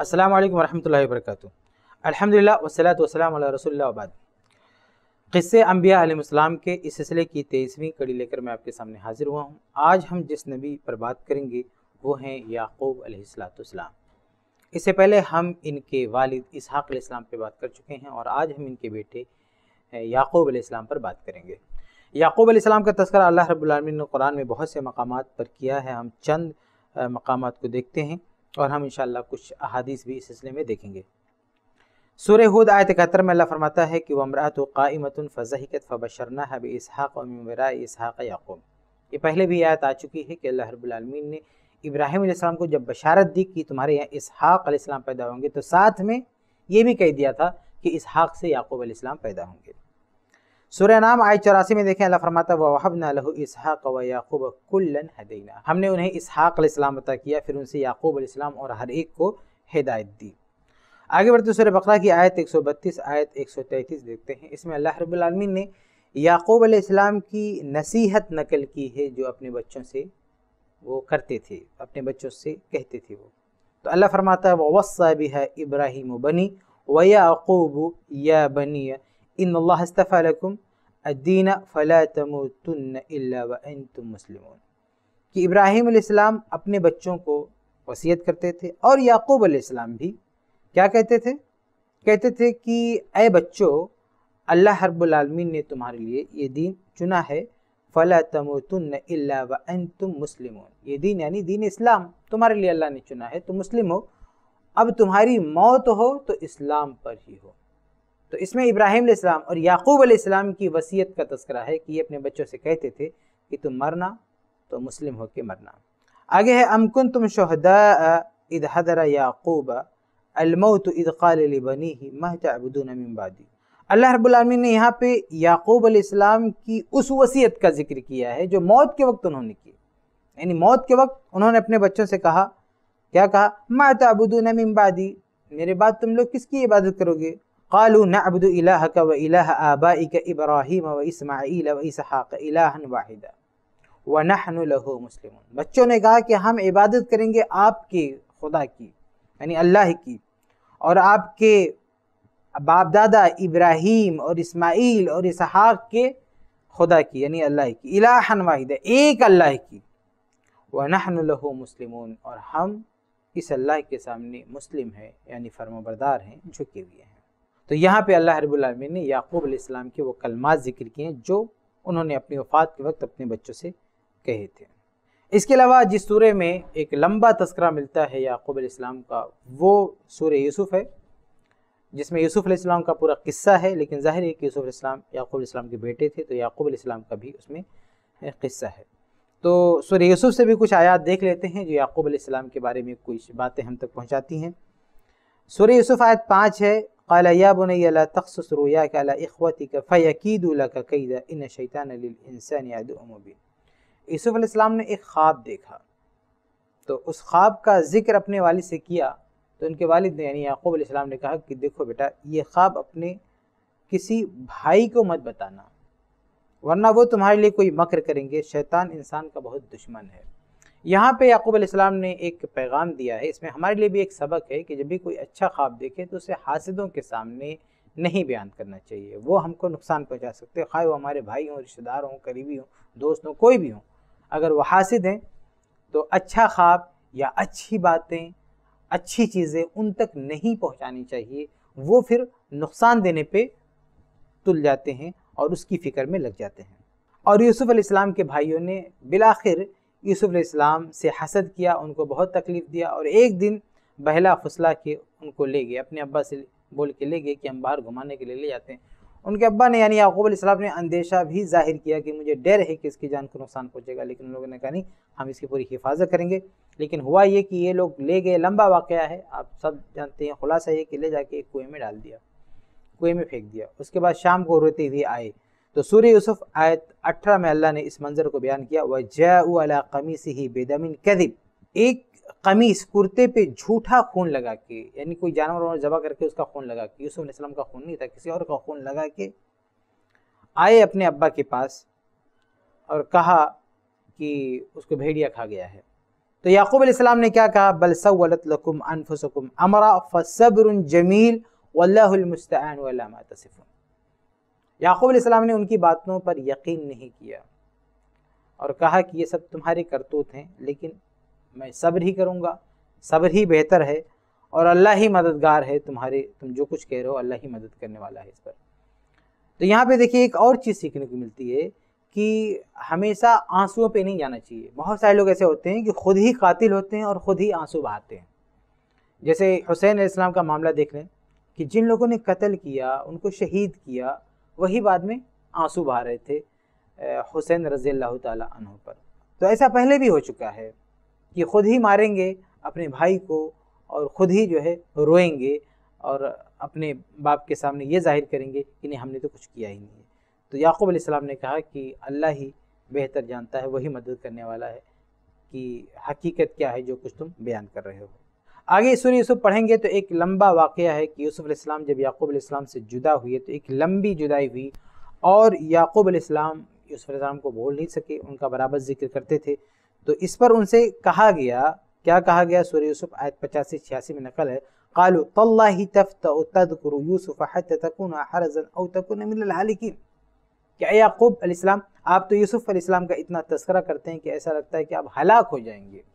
अस्सलाम वालेकुम रहमतुल्लाहि व बरकातुहू। अल्हम्दुलिल्लाह वस्सलातु वस्सलामु अला रसूलिल्लाह व बाद। क़िस्से अंबिया अलैहिस्सलाम के इस सिलसिले की 23वीं कड़ी लेकर मैं आपके सामने हाजिर हुआ हूँ। आज हम जिस नबी पर बात करेंगे वो हैं याक़ूब अलैहिस्सलाम। इससे पहले हम इनके वालिद इसहाक़ अलैहिस्सलाम पर बात कर चुके हैं और आज हम इनके बेटे याक़ूब अलैहिस्सलाम पर बात करेंगे। याक़ूब अलैहिस्सलाम का तज़किरा अल्लाह रब्बुल आलमीन ने कुरान में बहुत से मकामात पर किया है। हम चंद मकामात को देखते हैं और हम इंशाअल्लाह कुछ अहादीस भी इस सिलसिले में देखेंगे। सूरह हूद आयत 71 में अल्लाह फरमाता है कि वम्रअतु क़ाइमतुन फ़ज़हिकत फ़बश्शरनाहा बिइस्हाक़ व मिन वराइ इसहाक़ याक़ूब। ये पहले भी आयत आ चुकी है कि अल्लाह रब्बुल आलमीन ने इब्राहीम अलैहिस्सलाम को जब बशारत दी कि तुम्हारे यहाँ इसहाक़ अलैहिस्सलाम पैदा होंगे, तो साथ में ये भी कह दिया था कि इसहाक़ से याक़ूब अलैहिस्सलाम पैदा होंगे। सूरह नाम आयत 84 में देखें, अल्लाह फरमाता है ववहबना लहू इसहाक़ व याक़ूब कुल्लन हदैना। हमने उन्हें इसहाक़ अलैहिस्सलाम अता किया, फिर उनसे याक़ूब अलैहिस्सलाम और हर एक को हिदायत दी। आगे बढ़ते सूरह बकरा की आयत 132 आयत 133 देखते हैं। इसमें अल्लाह रब्बुल आलमीन ने याक़ूब अलैहिस्सलाम की नसीहत नकल की है जो अपने बच्चों से वो करते थे, अपने बच्चों से कहते थे वो। तो अल्लाह फरमाता है ववस्सा बिहा इब्राहीम बनी व याक़ूब या बनी इन्नल्लाह अस्तफ़ा लकुम अद्दीन फला तमूतुन्न इल्ला व अंतुम मुस्लिमून। कि इब्राहीम अलैहिस्सलाम अपने बच्चों को वसीयत करते थे और याक़ूब अलैहिस्सलाम भी क्या कहते थे? कहते थे कि ऐ बच्चों, अल्लाह रब्बुल आलमीन ने तुम्हारे लिए ये दीन चुना है, फला तमूतुन्न इल्ला व अंतुम मुस्लिमून। ये दीन यानी दीन इस्लाम तुम्हारे लिए अल्लाह ने चुना है, तो मुस्लिम हो। अब तुम्हारी मौत हो तो इस्लाम पर ही हो। तो इसमें इब्राहीम अलैहिस्सलाम और याक़ूब अलैहिस्सलाम की वसीयत का तज़किरा है कि ये अपने बच्चों से कहते थे कि तुम मरना तो मुस्लिम होकर मरना। आगे है अम कुंतुम शुहदा इद हदर याक़ूब अल-मौत इद क़ाल लिबनीहि मा तअबुदून मिन बादी। अल्लाह रब्बुल आलमीन ने यहाँ पे याक़ूब अलैहिस्सलाम की उस वसीयत का जिक्र किया है जो मौत के वक्त उन्होंने की। यानी मौत के वक्त उन्होंने अपने बच्चों से कहा, क्या कहा? मा तअबुदून मिन बादी, मेरे बाद तुम लोग किसकी इबादत करोगे? क़ालू नअबुदु इलाहक व इलाह आबाइक इब्राहीम व इस्माईल व इसहाक़ इलाहन वाहिदा व नहनु लहू मुस्लिमून। बच्चों ने कहा कि हम इबादत करेंगे आपके खुदा की, यानी अल्लाह की, और आपके बाप दादा इब्राहीम और इस्माईल और इसहाक़ के खुदा की, यानी अल्लाह की, इलाहन वाहिदा, एक अल्लाह की, व नहनु लहू मुस्लिमून, और हम इस अल्लाह के सामने मुस्लिम हैं, यानी फर्माबरदार हैं, झुके हुए हैं। तो यहाँ पे अल्लाह रब्बुल आलमीन ने याक़ूब अलैहिस्सलाम के वो कलमात जिक्र किए हैं जो उन्होंने अपनी वफ़ात के वक्त अपने बच्चों से कहे थे। इसके अलावा जिस सूरह में एक लंबा तज़किरा मिलता है याक़ूब अलैहिस्सलाम का, वो सूरह यूसुफ़ है, जिसमें यूसुफ़ अलैहिस्सलाम का पूरा किस्सा है। लेकिन ज़ाहिर है कि यूसुफ़ अलैहिस्सलाम याक़ूब अलैहिस्सलाम के बेटे थे, तो याक़ूब अलैहिस्सलाम का भी उसमें किस्सा है। तो सूरह यूसुफ़ से भी कुछ आयात देख लेते हैं जो याक़ूब अलैहिस्सलाम के बारे में कुछ बातें हम तक पहुँचाती हैं। सूरह यूसुफ़ आयत 5 है, क़ाल या बुनय्या ला तक़्सुस रुयाक अला इख़्वतिक फ़यकीदू लक कैदा इन्न शैतान लिल इंसानि अदुव्वुन मुबीन। यूसुफ़ अलैहिस्सलाम ने एक ख्वाब देखा, तो उस ख्वाब का जिक्र अपने वालिद से किया, तो उनके वालिद ने यानी याक़ूब अलैहिस्सलाम ने कहा कि देखो बेटा, ये ख्वाब अपने किसी भाई को मत बताना, वरना वो तुम्हारे लिए कोई मक्र करेंगे। शैतान इंसान का बहुत दुश्मन है। यहाँ पे याक़ूब अलैहिस्सलाम ने एक पैगाम दिया है, इसमें हमारे लिए भी एक सबक है कि जब भी कोई अच्छा ख्वाब देखे तो उसे हासिदों के सामने नहीं बयान करना चाहिए। वो हमको नुकसान पहुँचा सकते हैं, खाए वो हमारे भाई हों, रिश्तेदार हों, करीबी हों, दोस्त हों, कोई भी हों। अगर वो हासिद हैं तो अच्छा ख्वाब या अच्छी बातें, अच्छी चीज़ें उन तक नहीं पहुँचानी चाहिए। वो फिर नुकसान देने पे तुल जाते हैं और उसकी फ़िक्र में लग जाते हैं। और यूसुफ़ अलैहिस्सलाम के भाइयों ने बिलाखिर यूसुफ़ अलैहिस्सलाम से हसद किया, उनको बहुत तकलीफ़ दिया, और एक दिन बहला फुसला के उनको ले गए, अपने अब्बा से बोल के ले गए कि हम बाहर घुमाने के लिए ले जाते हैं। उनके अब्बा ने यानी याक़ूब अलैहिस्सलाम ने अंदेशा भी ज़ाहिर किया कि मुझे डर है कि इसकी जान को नुकसान पहुँचेगा, लेकिन उन लोगों ने कहा नहीं, हम इसकी पूरी हिफाजत करेंगे। लेकिन हुआ ये कि ये लोग ले गए, लंबा वाक़या है, आप सब जानते हैं। खुलासा ये कि ले जाके एक कुएँ में डाल दिया, कुएँ में फेंक दिया। उसके बाद शाम को रोते हुए आए, तो सूरह यूसुफ़ आयत 18 में अल्लाह ने इस मंज़र को बयान किया, वजाउ अला क़मीसिही बिदमिन कज़िब। एक कमीज़, कुर्ते पे झूठा खून लगा के, यानी कोई जानवर और ज़बह करके उसका खून लगा के, यूसुफ़ अलैहिस्सलाम का खून नहीं था, किसी और का खून लगा के आए अपने अब्बा के पास और कहा कि उसको भेड़िया खा गया है। تو یعقوب علیہ السلام نے کیا کہا؟ بل سولت لکم انفسکم امرا فصبر جمیل واللہ المستعان علی ما تصفون۔ یعقوب علیہ السلام نے ان کی باتوں پر یقین نہیں کیا اور کہا کہ یہ سب تمہارے کرتوت ہیں، لیکن میں صبر ہی کروں گا، صبر ہی بہتر ہے، اور اللہ ہی مددگار ہے تم جو کچھ کہہ رہے ہو، اللہ ہی مدد کرنے والا ہے اس پر۔ تو یہاں پہ دیکھیے ایک اور چیز سیکھنے کو ملتی ہے کہ ہمیشہ آنسوؤں پہ نہیں جانا چاہیے۔ بہت سارے لوگ ایسے ہوتے ہیں کہ خود ہی قاتل ہوتے ہیں اور خود ہی آنسو بہاتے ہیں۔ جیسے حسین علیہ السلام کا معاملہ دیکھ لیں کہ جن لوگوں نے قتل کیا، ان کو شہید کیا، وہی بعد میں آنسو بہا رہے تھے حسین رضی اللہ تعالیٰ عنہ پر۔ تو ایسا پہلے بھی ہو چکا ہے کہ خود ہی ماریں گے اپنے بھائی کو اور خود ہی جو ہے روئیں گے اور اپنے باپ کے سامنے یہ ظاہر کریں گے کہ نہیں ہم نے تو کچھ کیا ہی نہیں ہے۔ تو یعقوب علیہ السلام نے کہا کہ اللہ ہی بہتر جانتا ہے، وہی مدد کرنے والا ہے کہ حقیقت کیا ہے جو کچھ تم بیان کر رہے ہو۔ آگے سورہ یوسف پڑھیں گے تو ایک لمبا واقعہ ہے کہ یوسف علیہ السلام جب یعقوب علیہ السلام سے جدا ہوئے تو ایک لمبی جدائی ہوئی، اور یعقوب علیہ السلام یوسف علیہ السلام کو بول نہیں سکے، ان کا برابر ذکر کرتے تھے۔ تو اس پر ان سے کہا گیا، کیا کہا گیا؟ سورہ یوسف آیت 85-86 میں نقل ہے، قالوا تاللہ تفتأ تذکر یوسف حتی تکون حرزا او تکون من الہالکین، کہ اے یعقوب علیہ السلام آپ تو یوسف علیہ السلام کا اتنا تذکرہ کرتے ہیں کہ ایسا لگتا ہے کہ آپ ہلاک ہو جائیں گے۔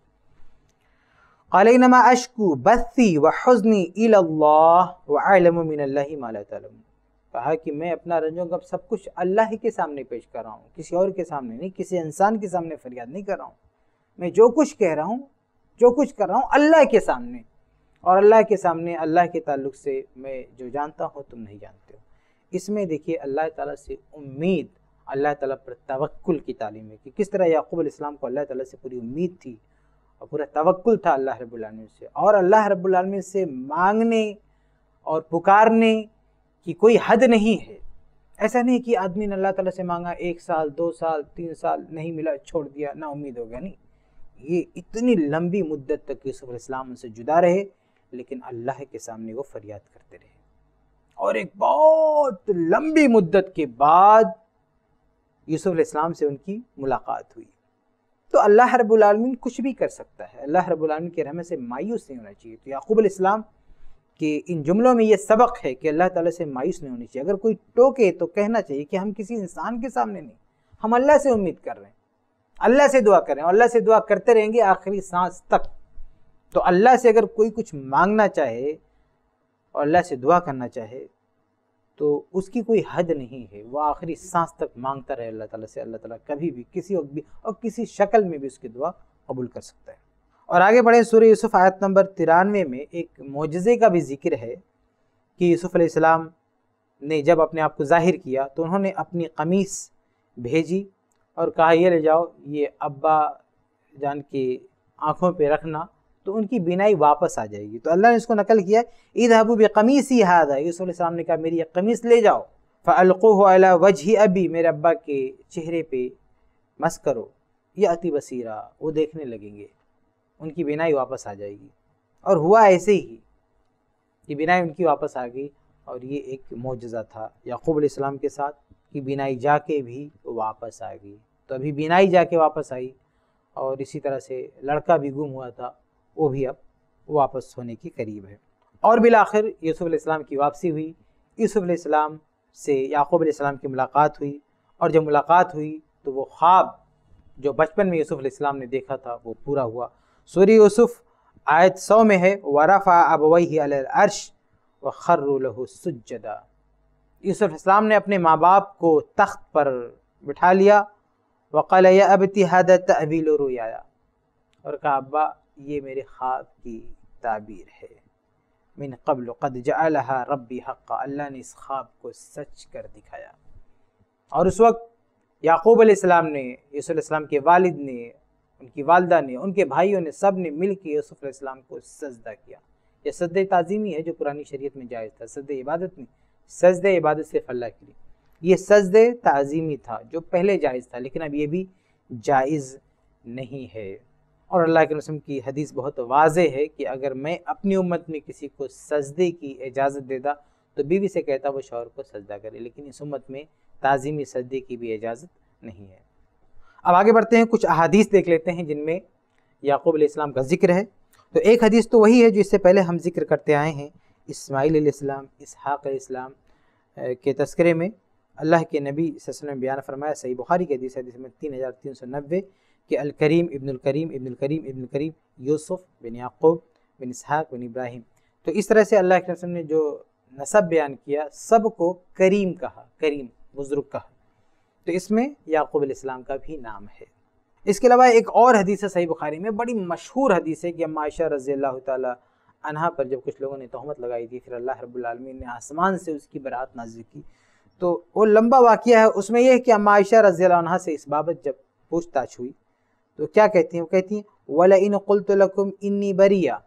قال انما اشکو بثی وحزنی الی اللہ واعلم من اللہ ما لا تعلمون، کہا کہ میں اپنا رنج و غم سب کچھ اللہ ہی کے سامنے پیش کر رہا ہوں، کسی اور کے سامنے نہیں، کسی انسان کے سامنے فریاد نہیں کر رہا ہوں۔ میں جو کچھ کہہ رہا ہوں، جو کچھ کر رہا ہوں اللہ کے سامنے، اور اللہ کے سامنے اللہ کے تعلق سے میں جو جانتا ہوں تم نہیں جانتے ہو۔ اس میں دیکھیے اللہ تعالیٰ سے امید، اللہ تعالیٰ پر توکل کی تعلیم ہے کہ کس طرح یعقوب علیہ السلام کو اللہ تعالیٰ سے پوری امید تھی اور پورا توکل تھا اللہ رب العالمین سے، اور اللہ رب العالمین سے مانگنے اور پکارنے کی کوئی حد نہیں ہے۔ ایسا نہیں کہ آدمی نے اللہ تعالیٰ سے مانگا 1 سال 2 سال 3 سال نہیں ملا چھوڑ دیا، نا امید ہو گیا، نہیں، یہ اتنی لمبی مدت تک یوسف علیہ السلام ان سے جدا رہے، لیکن اللہ کے سامنے وہ فریاد کرتے رہے، اور ایک بہت لمبی مدت کے بعد یوسف علیہ السلام سے ان کی ملاقات ہوئی۔ تو اللہ رب العالمین کچھ بھی کر سکتا ہے، اللہ رب العالمین کے رحمت سے مایوس نہیں ہونا چاہیے۔ تو یعقوب علیہ السلام کہ ان جملوں میں یہ سبق ہے کہ اللہ تعالیٰ سے مایوس نہیں ہونی چاہیے۔ اگر کوئی ٹوکے تو کہنا چاہیے کہ ہم کسی انسان کے سامنے نہیں، ہم اللہ سے امید کر رہے ہیں، اللہ سے دعا کر رہے ہیں، اور اللہ سے دعا کرتے رہیں گے آخری سانس تک۔ تو اللہ سے اگر کوئی کچھ مانگنا چاہے اور اللہ سے دعا کرنا چاہے تو اس کی کوئی حد نہیں ہے، وہ آخری سانس تک مانگتا رہے اللہ تعالیٰ سے، اللہ تعالیٰ کبھی بھی کسی وقت بھی اور کسی شکل میں بھی اس کی دعا قبول کر سکتا ہے۔ اور آگے بڑھیں، سورہ یوسف آیت نمبر 93 میں ایک معجزے کا بھی ذکر ہے کہ یوسف علیہ السلام نے جب اپنے آپ کو ظاہر کیا تو انہوں نے اپنی قمیص بھیجی اور کہا یہ لے جاؤ، یہ ابا جان کی آنکھوں پہ رکھنا تو ان کی بینائی واپس آ جائے گی۔ تو اللہ نے اس کو نقل کیا، اذهبوا بقمیصی ھذا، یوسف علیہ السلام نے کہا میری یہ قمیص لے جاؤ، فالقوه علی وجه ابی، میرے ابا کے چہرے پہ مس کرو، یاتی بصیرا، وہ دیکھنے لگیں گے، ان کی بینائی واپس آ جائے گی۔ اور ہوا ایسے ہی کہ بینائی ان کی واپس آ گئی، اور یہ ایک معجزہ تھا یعقوب علیہ السلام کے ساتھ کہ بینائی جا کے بھی واپس آ گئی۔ تو ابھی بینائی جا کے واپس آئی، اور اسی طرح سے لڑکا بھی گم ہوا تھا، وہ بھی اب واپس ہونے کی قریب ہے۔ اور بالآخر یوسف علیہ السلام کی واپسی ہوئی، یوسف علیہ السلام سے یعقوب علیہ السلام کی ملاقات ہوئی، اور جب ملاقات ہوئی تو وہ خواب جو بچپن میں یوسف علیہ السلام نے دیکھا تھا وہ پورا ہوا۔ سورہ یوسف آیت 100 میں ہے، وَرَفَعَ أَبَوَيْهِ عَلَى الْعَرْشِ وَخَرُّوا لَهُ سُجَّدًا، یوسف علیہ السلام نے اپنے ماں باپ کو تخت پر بٹھا لیا، وَقَالَ يَا أَبَتِ هَذَا تَأْوِيلُ رُؤْيَايَ، اور کہا ابا یہ میرے خواب کی تعبیر ہے، من قبل قد جعلها ربی حقا، اللہ نے اس خواب کو سچ کر دکھایا۔ اور اس وقت یعقوب علیہ السلام نے، یوسف علیہ السلام کے والد نے، ان کی والدہ نے، ان کے بھائیوں نے، سب نے مل کے یوسف علیہ السلام کو سجدہ کیا۔ یہ سجدہ تعظیمی ہے جو قرآن شریعت میں جائز تھا، سجدہ عبادت نہیں، سجدہ عبادت صرف اللہ کے لیے، یہ سجدہ تعظیمی تھا جو پہلے جائز تھا، لیکن اب یہ بھی جائز نہیں ہے۔ اور اللہ کے رسول کی حدیث بہت واضح ہے کہ اگر میں اپنی امت میں کسی کو سجدے کی اجازت دیتا تو بیوی سے کہتا وہ شوہر کو سجدہ کرے، لیکن اس امت میں تعظیمی سجدے کی بھی اجازت نہیں ہے۔ اب آگے بڑھتے ہیں، کچھ احادیث دیکھ لیتے ہیں جن میں याकूब अलैहिस्सलाम का ज़िक्र है। तो एक हदीस तो वही है जो इससे पहले हम जिक्र करते आए हैं, इस्माइल अलैहिस्सलाम, इसहाक़ अलैहिस्सलाम के तस्करे में अल्लाह के नबी सल्लल्लाहु अलैहि वसल्लम ने बयान फरमाया, सही बुखारी की हदीस है जिसमें 3390 कि अल करीम इब्नुल करीम इब्नुल करीम इब्नुल करीम यूसुफ बिन याकूब बिन इसहाक़ बिन इब्राहिम। तो इस तरह से अल्लाह के रसूल ने जो नसब बयान किया सबको करीम कहा, करीम बुजुर्ग कहा। तो इसमें याकूब अलैहिस्सलाम का भी नाम है। इसके अलावा एक और हदीस है सही बुखारी में, बड़ी मशहूर हदीस है कि अम्मा आयशा रज़ियल्लाहु ताला अन्हा पर जब कुछ लोगों ने तोहमत लगाई थी, फिर अल्लाह रब्बुल आलमीन ने आसमान से उसकी बरात नाज़िल की। तो वो लंबा वाक़या है, उसमें यह है कि अम्मा आयशा रज़ियल्लाहु अन्हा से इस बाबत जब पूछताछ हुई तो क्या कहती हैं, वो कहती हैं वला इन क़ुल्तु लकुम इन्नी बरिया,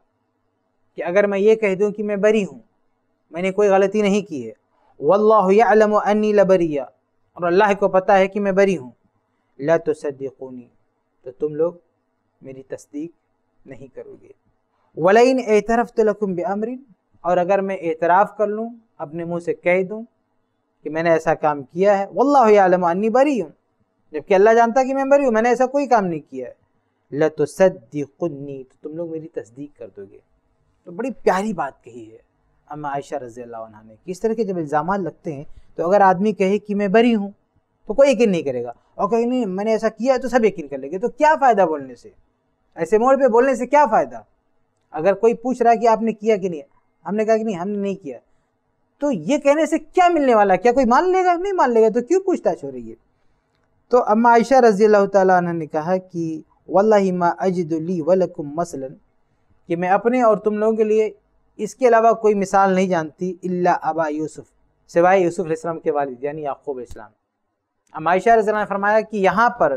कि अगर मैं ये कह दूं कि मैं बरी हूँ, मैंने कोई गलती नहीं की है, वल्लाहु यअलमु अन्नी लबरिया, और अल्लाह को पता है कि मैं बरी हूँ, ला तुसद्दिक़ूनी, तो तुम लोग मेरी तस्दीक नहीं करोगे। वला इन एतरफ़्तु लकुम बिअम्रिन, और अगर मैं एतराफ़ कर लूँ, अपने मुँह से कह दूँ कि मैंने ऐसा काम किया है, वल्लाहु यअलमु अन्नी बरी हूँ, जबकि अल्लाह जानता है कि मैं बरी हूँ, मैंने ऐसा कोई काम नहीं किया है, ला तुसद्दिक़ूनी, तो तुम लोग मेरी तस्दीक कर दोगे। तो बड़ी प्यारी बात कही है अम्मा आयशा रज़ियल्लाहु अन्हा ने। किस तरह के जब इल्ज़ामात लगते हैं तो अगर आदमी कहे कि मैं बरी हूँ तो कोई यकीन नहीं करेगा, और कहीं नहीं मैंने ऐसा किया है तो सब यकीन कर लेंगे। तो क्या फ़ायदा बोलने से, ऐसे मोड़ पे बोलने से क्या फ़ायदा? अगर कोई पूछ रहा है कि आपने किया कि नहीं, हमने कहा कि नहीं हमने नहीं किया, तो ये कहने से क्या मिलने वाला है? क्या कोई मान लेगा? नहीं मान लेगा, तो क्यों पूछताछ हो रही है? तो अम्मा आयशा रज़ियल्लाहु ताला अन्हा ने कहा कि वल्लाहि मा अजिदु ली वलकुम मसलन, कि मैं अपने और तुम लोगों के लिए इसके अलावा कोई मिसाल नहीं जानती, इल्ला अबा यूसुफ, सिवाय यूसुफ अलैहिस्सलाम के वालिद यानी याकूब अलैहिस्सलाम। अम्मा आयशा रज़ियल्लाहु अन्हा ने फरमाया कि यहाँ पर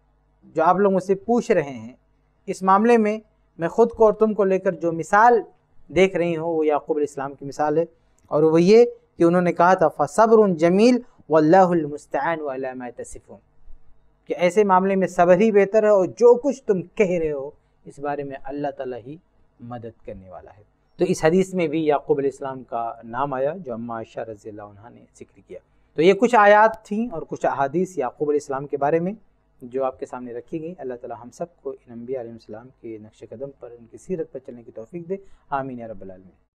जो आप लोग मुझसे पूछ रहे हैं, इस मामले में मैं ख़ुद को और तुम को लेकर जो मिसाल देख रही हूँ वो याकूब अलैहिस्सलाम की मिसाल है, और वो ये कि उन्होंने कहा था फ़सब्रुन जमील वल्लाहुल मुस्तआन अला मा तसिफून, कि ऐसे मामले में सब्र ही बेहतर है और जो कुछ तुम कह रहे हो इस बारे में अल्लाह ताला ही मदद करने वाला है। तो इस हदीस में भी याकूब अलैहिस्सलाम का नाम आया जो अम्मा आयशा रज़ियल्लाहु अन्हा ने जिक्र किया। तो ये कुछ आयात थी और कुछ अहादीस याकूब अलैहिस्सलाम के बारे में जो आपके सामने रखी गई। अल्लाह ताला हम सबको इन अंबिया अलैहिस्सलाम के नक्श कदम पर, इनकी सीरत पर चलने की तौफीक दे। आमीन या रब्बल आलमीन।